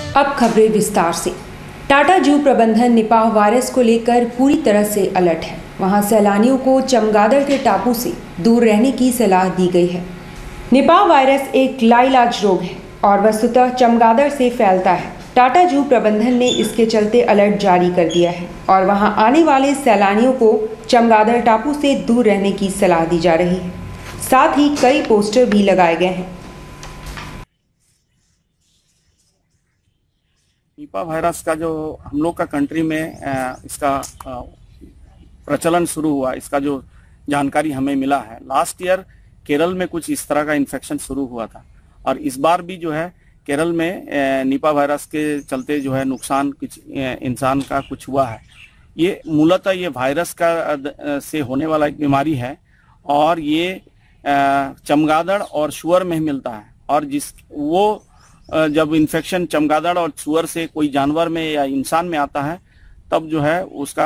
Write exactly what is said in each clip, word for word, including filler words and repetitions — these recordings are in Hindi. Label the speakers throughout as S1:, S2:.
S1: अब खबरें विस्तार से। टाटा जू प्रबंधन निपाह वायरस को लेकर पूरी तरह से अलर्ट है। वहां सैलानियों को चमगादड़ के टापू से दूर रहने की सलाह दी गई है। निपाह वायरस एक लाइलाज रोग है और वस्तुतः चमगादड़ से फैलता है। टाटा जू प्रबंधन ने इसके चलते अलर्ट जारी कर दिया है और वहां आने वाले सैलानियों को चमगादड़ टापू से दूर रहने की सलाह दी जा रही है। साथ ही कई पोस्टर भी लगाए गए हैं।
S2: निपाह वायरस का जो हम लोग का कंट्री में इसका प्रचलन शुरू हुआ, इसका जो जानकारी हमें मिला है, लास्ट ईयर केरल में कुछ इस तरह का इन्फेक्शन शुरू हुआ था और इस बार भी जो है केरल में निपाह वायरस के चलते जो है नुकसान कुछ इंसान का कुछ हुआ है। ये मूलतः ये वायरस का से होने वाला एक बीमारी है और ये चमगादड़ और सुअर में मिलता है और जिस वो जब इन्फेक्शन चमगादड़ और सुअर से कोई जानवर में या इंसान में आता है तब जो है उसका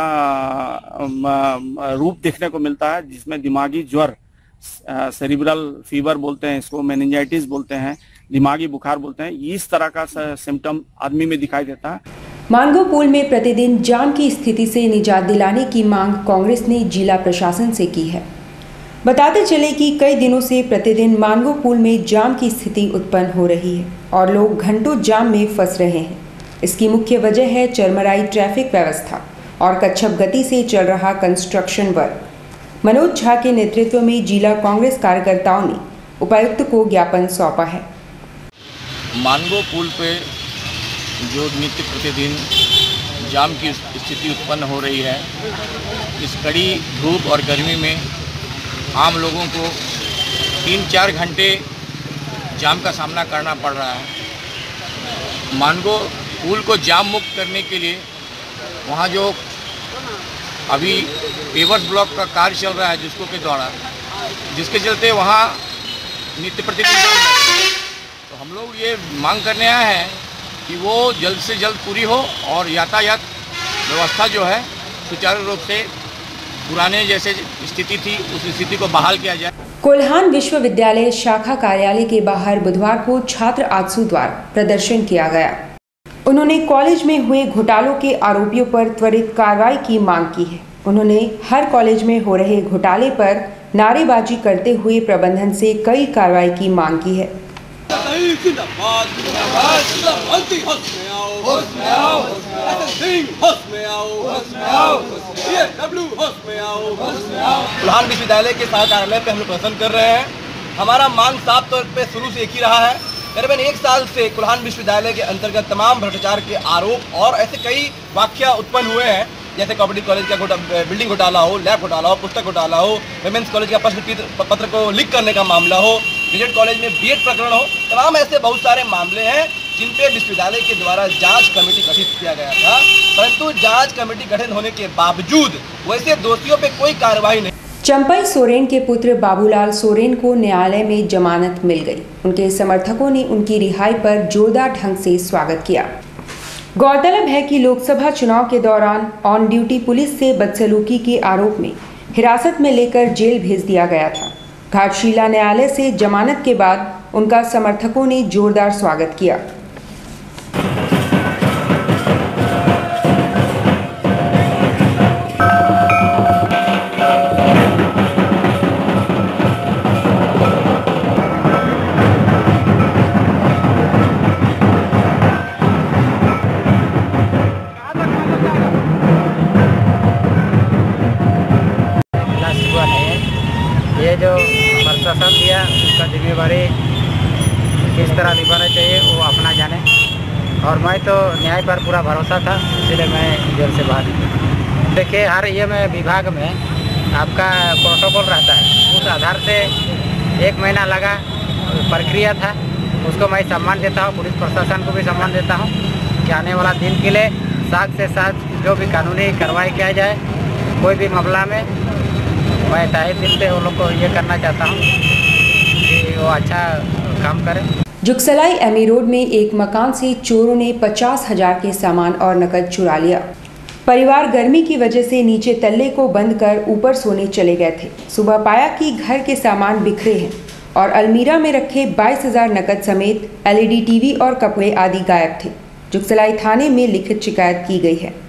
S2: रूप देखने को मिलता है, जिसमें दिमागी ज्वर, सेरिब्रल फीवर बोलते हैं इसको, मेनिंजाइटिस बोलते हैं, दिमागी बुखार बोलते हैं, इस तरह का सिम्टम आदमी में दिखाई देता है।
S1: मानगो पुल में प्रतिदिन जाम की स्थिति से निजात दिलाने की मांग कांग्रेस ने जिला प्रशासन से की है। बताते चले कि कई दिनों से प्रतिदिन मानगो पुल में जाम की स्थिति उत्पन्न हो रही है और लोग घंटों जाम में फंस रहे हैं। इसकी मुख्य वजह है चरमराई ट्रैफिक व्यवस्था और कच्छप गति से चल रहा कंस्ट्रक्शन वर्क। मनोज झा के नेतृत्व में जिला कांग्रेस कार्यकर्ताओं ने उपायुक्त को ज्ञापन सौंपा है।
S3: मानगो पुल पे जो नित्य प्रतिदिन जाम की स्थिति उत्पन्न हो रही है, इस कड़ी धूप और गर्मी में आम लोगों को तीन चार घंटे जाम का सामना करना पड़ रहा है। मानगो पुल को जाम मुक्त करने के लिए वहाँ जो अभी पेवर्स ब्लॉक का कार्य चल रहा है जिसको के द्वारा, जिसके चलते वहाँ नित्य प्रतिदिन तो हम लोग ये मांग करने आए हैं कि वो जल्द से जल्द पूरी हो और यातायात व्यवस्था जो है सुचारू रूप से पुराने जैसे स्थिति थी उस स्थिति को बहाल किया जाए।
S1: कोल्हान विश्वविद्यालय शाखा कार्यालय के बाहर बुधवार को छात्र आजसू द्वारा प्रदर्शन किया गया। उन्होंने कॉलेज में हुए घोटालों के आरोपियों पर त्वरित कार्रवाई की मांग की है। उन्होंने हर कॉलेज में हो रहे घोटाले पर नारेबाजी करते हुए प्रबंधन से कई कार्रवाई की मांग की है।
S4: कोल्हान विश्वविद्यालय के शाखा कार्यालय पे हम लोग प्रदर्शन कर रहे हैं। हमारा मांग साफ तौर पे शुरू से एक ही रहा है। करीबन एक साल से कोल्हान विश्वविद्यालय के अंतर्गत तमाम भ्रष्टाचार के आरोप और ऐसे कई वाकया उत्पन्न हुए हैं, जैसे कॉपरेटिव कॉलेज का घोटा बिल्डिंग घोटाला हो, लैब घोटाला हो, पुस्तक घोटाला हो, वुमेन्स कॉलेज का प्रश्न पत्र को लीक करने का मामला हो, बीएड कॉलेज में बीएड प्रकरण हो। तमाम ऐसे बहुत सारे मामले हैं जिन पे विश्वविद्यालय के द्वारा जांच कमेटी गठित किया गया था, परंतु जांच कमेटी गठित होने के बावजूद वैसे दोषियों पे कोई कार्रवाई नहीं।
S1: चंपई सोरेन के पुत्र बाबूलाल सोरेन को न्यायालय में जमानत मिल गई। उनके समर्थकों ने उनकी रिहाई पर जोरदार ढंग से स्वागत किया। गौरतलब है कि लोकसभा चुनाव के दौरान ऑन ड्यूटी पुलिस से बदसलूकी के आरोप में हिरासत में लेकर जेल भेज दिया गया था। घाटशिला न्यायालय से जमानत के बाद उनका समर्थकों ने जोरदार स्वागत किया।
S5: ये जो प्रशासन दिया उसका जिम्मेवारी किस तरह निभाना चाहिए वो अपना जाने, और मैं तो न्याय पर पूरा भरोसा था, इसलिए मैं जेल से बाहर निकला। देखिए, हर ये में विभाग में आपका प्रोटोकॉल रहता है, उस आधार से एक महीना लगा प्रक्रिया था, उसको मैं सम्मान देता हूँ। पुलिस प्रशासन को भी सम्मान देता हूँ कि आने वाला दिन के लिए साथ से साथ जो भी कानूनी कार्रवाई किया जाए, कोई भी मामला में मैं तहे दिल से उन लोग को ये करना चाहता हूँ कि वो अच्छा काम करें।
S1: जुगसलाई एमी रोड में एक मकान से चोरों ने पचास हजार के सामान और नकद चुरा लिया। परिवार गर्मी की वजह से नीचे तल्ले को बंद कर ऊपर सोने चले गए थे। सुबह पाया कि घर के सामान बिखरे हैं और अलमीरा में रखे बाईस हजार नकद समेत एलईडी टीवी और कपड़े आदि गायब थे। जुगसलाई थाने में लिखित शिकायत की गई है।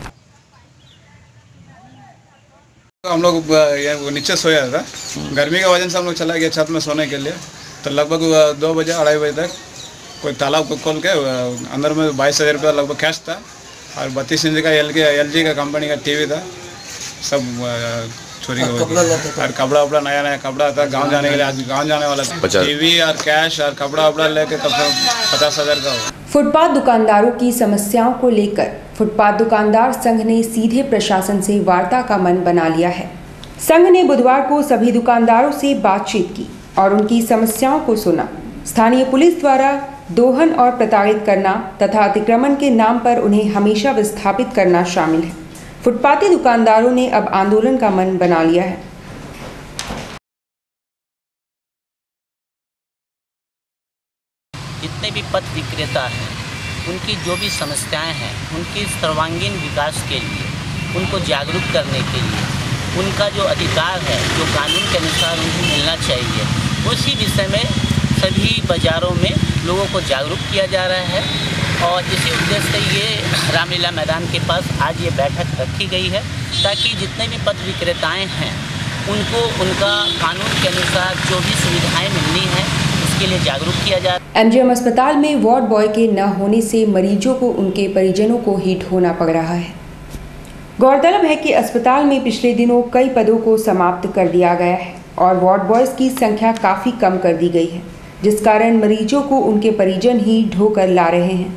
S6: हम लोग नीचे सोया था, गर्मी की वजह से हम लोग चला गया छत में सोने के लिए। तो लगभग दो बजे अढ़ाई बजे तक कोई तालाब को खोल के अंदर में बाईस हज़ार रुपया लगभग कैश था और बत्तीस इंच का एल के एल जी का कंपनी का टीवी था, सब चोरी हो गया। और कपड़ा उपड़ा नया नया कपड़ा था, गांव जाने के लिए आज गांव जाने वाला था। टीवी और कैश और कपड़ा उपड़ा लेके कब पचास हज़ार का हो।
S1: फुटपाथ दुकानदारों की समस्याओं को लेकर फुटपाथ दुकानदार संघ ने सीधे प्रशासन से वार्ता का मन बना लिया है। संघ ने बुधवार को सभी दुकानदारों से बातचीत की और उनकी समस्याओं को सुना। स्थानीय पुलिस द्वारा दोहन और प्रताड़ित करना तथा अतिक्रमण के नाम पर उन्हें हमेशा विस्थापित करना शामिल है। फुटपाथी दुकानदारों ने अब आंदोलन का मन बना लिया है।
S7: जितने भी पथ विक्रेता हैं, उनकी जो भी समस्याएं हैं, उनकी सर्वांगीण विकास के लिए, उनको जागरूक करने के लिए, उनका जो अधिकार है, जो कानून के अनुसार उनको मिलना चाहिए, उसी विषय में सभी बाज़ारों में लोगों को जागरूक किया जा रहा है। और इसी उद्देश्य से ये रामलीला मैदान के पास आज ये बैठक रखी गई है, ताकि जितने भी पथ विक्रेताएँ हैं उनको उनका कानून के अनुसार जो भी सुविधाएँ मिलनी हैं उसके लिए जागरूक किया जाए।
S1: एमजीएम अस्पताल में वार्ड बॉय के न होने से मरीजों को उनके परिजनों को ही ढोना पड़ रहा है। गौरतलब है कि अस्पताल में पिछले दिनों कई पदों को समाप्त कर दिया गया है और वार्ड बॉयज़ की संख्या काफ़ी कम कर दी गई है, जिस कारण मरीजों को उनके परिजन ही ढोकर ला रहे हैं।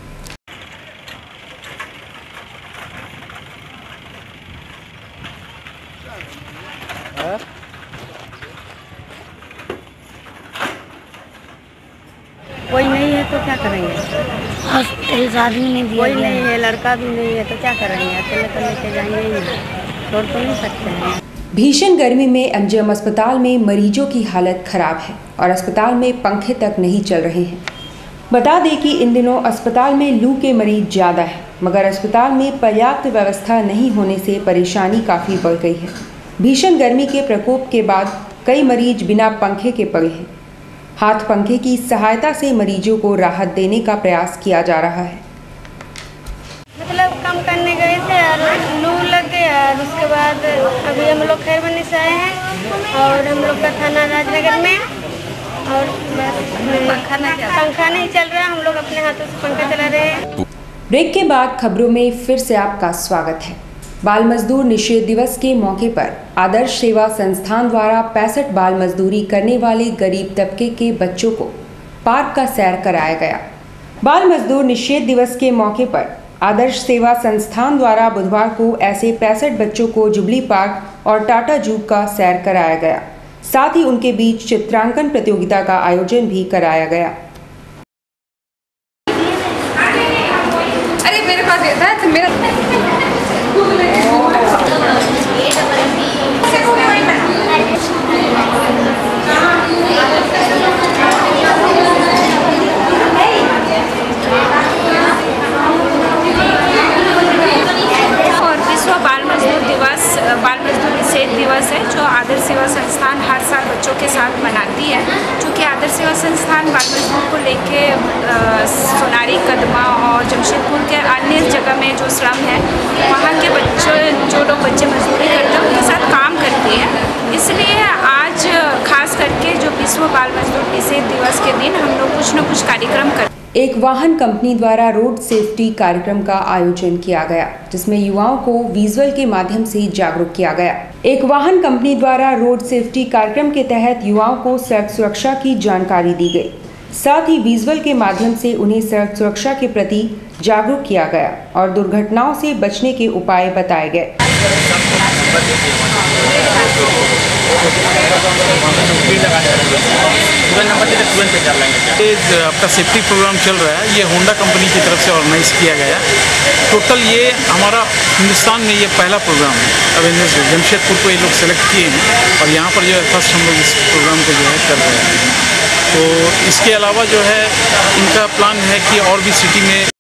S8: कोई नहीं है तो क्या करेंगे? आदमी नहीं दिया, कोई नहीं है, लड़का भी नहीं है तो क्या करेंगे? अकेले तो लेके जाएंगे ही, छोड़ तो नहीं सकते हैं।
S1: भीषण गर्मी में एमजीएम अस्पताल में मरीजों की हालत खराब है और अस्पताल में पंखे तक नहीं चल रहे हैं। बता दें कि इन दिनों अस्पताल में लू के मरीज ज़्यादा है, मगर अस्पताल में पर्याप्त व्यवस्था नहीं होने से परेशानी काफ़ी बढ़ गई है। भीषण गर्मी के प्रकोप के बाद कई मरीज बिना पंखे के पड़े हैं। हाथ पंखे की सहायता से मरीजों को राहत देने का प्रयास किया जा रहा है।
S8: मतलब कम करने गए थे और लू लग गया और उसके बाद अभी हम लोग खैरबनी से आए हैं और हम लोग का थाना राजनगर में, और पंखा नहीं पंखा नहीं चल रहा, हम लोग अपने हाथों से पंखा चला रहे हैं।
S1: ब्रेक के बाद खबरों में फिर से आपका स्वागत है। बाल मजदूर निषेध दिवस के मौके पर आदर्श सेवा संस्थान द्वारा पैंसठ बाल मजदूरी करने वाले गरीब तबके के बच्चों को पार्क का सैर कराया गया। बाल मजदूर निषेध दिवस के मौके पर आदर्श सेवा संस्थान द्वारा बुधवार को ऐसे पैंसठ बच्चों को जुबली पार्क और टाटा जू का सैर कराया गया। साथ ही उनके बीच चित्रांकन प्रतियोगिता का आयोजन भी कराया गया।
S9: अरे मेरे पास देता है तो मेरा बाल मजदूर निषेध दिवस है जो आदर्श सेवा संस्थान हर साल बच्चों के साथ मनाती है। चूँकि आदर्श सेवा संस्थान बाल मजदूर को लेके सोनारी, कदमा और जमशेदपुर के अन्य जगह में जो श्रम है वहाँ के बच्चों जो लोग बच्चे मजदूरी करते हैं उनके साथ काम करती है। इसलिए आज खास करके जो विश्व बाल मजदूर निषेध दिवस के दिन हम लोग कुछ न कुछ कार्यक्रम करते हैं।
S1: एक वाहन कंपनी द्वारा रोड सेफ्टी कार्यक्रम का आयोजन किया गया, जिसमें युवाओं को विजुअल के माध्यम से जागरूक किया गया। एक वाहन कंपनी द्वारा रोड सेफ्टी कार्यक्रम के तहत युवाओं को सड़क सुरक्षा की जानकारी दी गई। साथ ही विजुअल के माध्यम से उन्हें सड़क सुरक्षा के प्रति जागरूक किया गया और दुर्घटनाओं से बचने के उपाय बताए गए।
S10: आपका सेफ्टी प्रोग्राम चल रहा है, ये होंडा कंपनी की तरफ से ऑर्गेनाइज किया गया। टोटल ये हमारा हिंदुस्तान में ये पहला प्रोग्राम है। अवेयरनेस जमशेदपुर को ये लोग सेलेक्ट किए हैं और यहाँ पर जो है फर्स्ट हम लोग इस प्रोग्राम को जो है कर रहे हैं। तो इसके अलावा जो है इनका प्लान है कि और भी सिटी में